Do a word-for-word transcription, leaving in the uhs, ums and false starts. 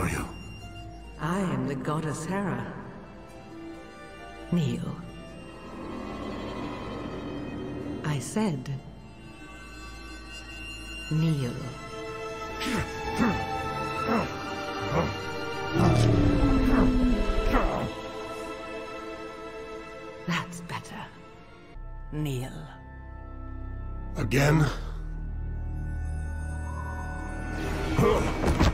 are you? I am the goddess Hera. Kneel. I said, kneel. That's better. Kneel. Again?